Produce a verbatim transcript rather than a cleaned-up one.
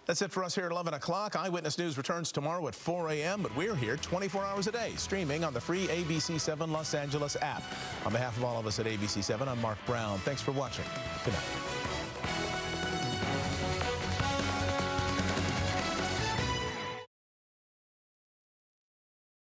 That's it for us here at eleven o'clock. Eyewitness News returns tomorrow at four a m, but we're here twenty-four hours a day, streaming on the free A B C seven Los Angeles app. On behalf of all of us at A B C seven, I'm Mark Brown. Thanks for watching. Good night.